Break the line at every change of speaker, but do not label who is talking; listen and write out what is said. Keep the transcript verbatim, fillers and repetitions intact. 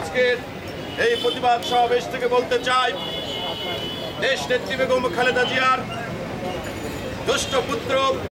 আজকের এই প্রতিবাদ সমাবেশ থেকে বলতে চাই, দেশ নেত্রী বেগম খালেদা জিয়ার দুষ্ট পুত্র